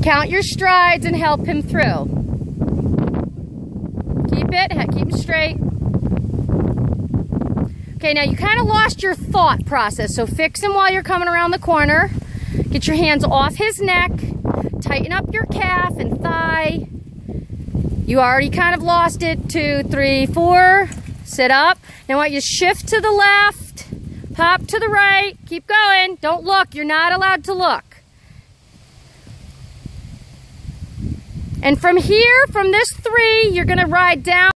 Count your strides and help him through. Keep him straight. Okay, now you kind of lost your thought process, so fix him while you're coming around the corner. Get your hands off his neck. Tighten up your calf and thigh. You already kind of lost it. 2, 3, 4. Sit up. Now I want you to shift to the left. Pop to the right. Keep going. Don't look. You're not allowed to look. And from here, from this 3, you're going to ride down.